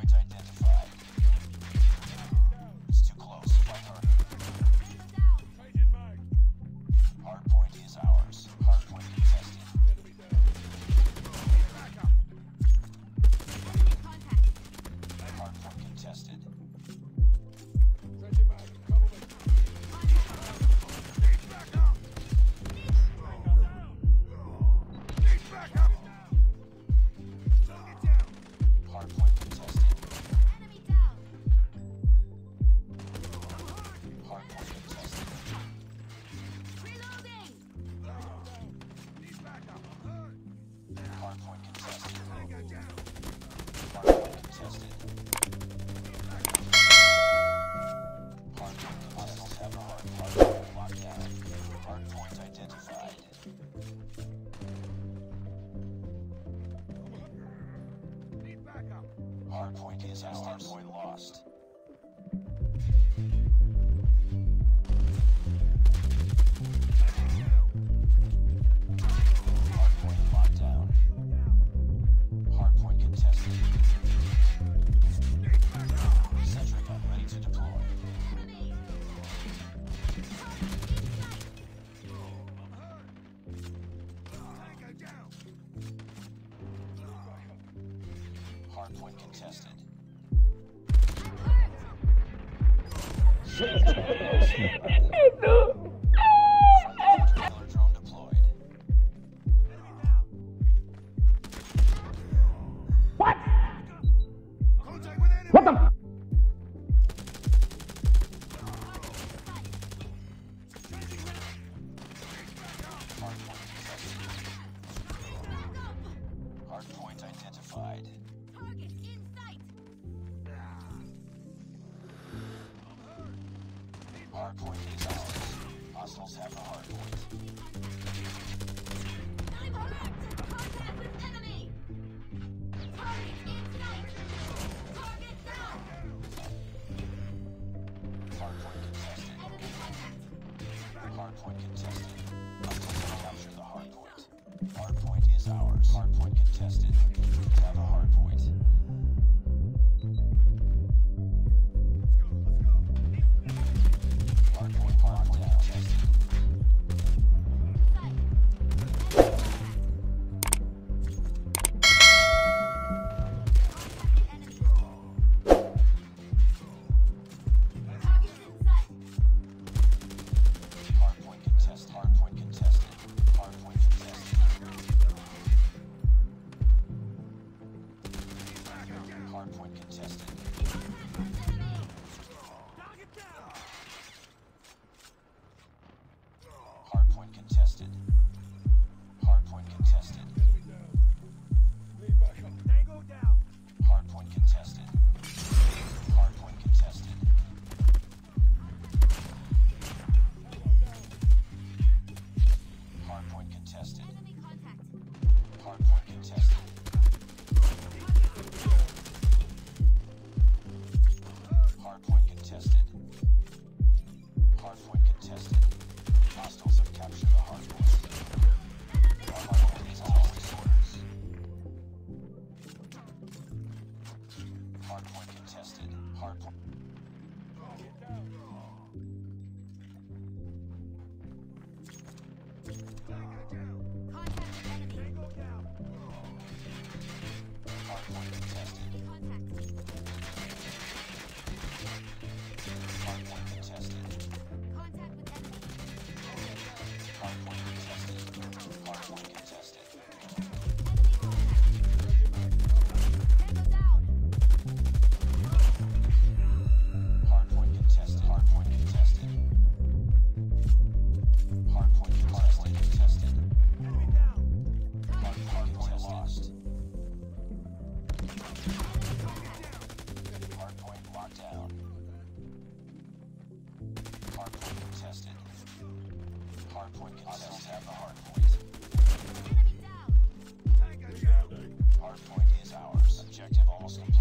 Hardpoint identified. It's too close. Fight harder. Hardpoint is ours. Hardpoint contested. Hardpoint contested. Hardpoint contested. Hardpoint contested. Hardpoint hostiles have a hardpoint locked down. Hardpoint identified. Hardpoint is ours. Hardpoint lost. Hardpoint contested. Drone deployed. What? What the? Hardpoint identified. Target in sight. Hardpoint is ours. Hostiles have the hardpoint. I'm hurt. Contact with enemy. Target in sight. Target down. Hardpoint contested. Enemy contact. Hardpoint contested. Hostiles have captured the hardpoint. Hardpoint is ours. Hardpoint contested. Have a hardpoint. Hardpoint locked down. Hardpoint contested. Hardpoint contested. Hardpoint contested. Hardpoint contested. Hardpoint contested. Hardpoint contested. Hardpoint contested. Hardpoint contested. Hardpoint contested. Enemy contact. Hardpoint contested. Hardpoint contested. Hardpoint contested. Hostiles have captured the hardpoint. Hardpoint is always orders. Hardpoint contested. Hardpoint. Contact with enemy. Hardpoint contested. Contact. Hardpoint contested. Contact with enemy. Hardpoint contested. Hardpoint contested. Tango down. Hardpoint contested. Hardpoint contested. Hardpoint contested. Hardpoint lost. Hardpoint locked down. Hardpoint contested. Hardpoint contested. Have the hardpoint. Enemy down. Hardpoint is ours. Objective almost complete.